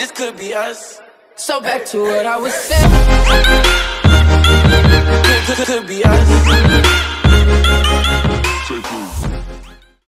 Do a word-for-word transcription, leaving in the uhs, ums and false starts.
this could be us. So back to what I was saying. Could, could, could be us.